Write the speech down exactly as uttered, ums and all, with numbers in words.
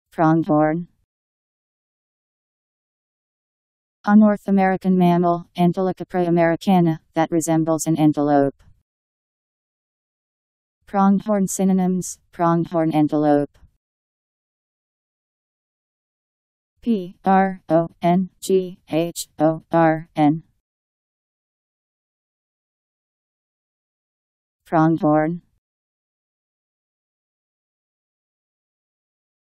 Pronghorn. A North American mammal, Antilocapra americana, that resembles an antelope. Pronghorn synonyms: pronghorn antelope. P R O N G H O R N. Pronghorn.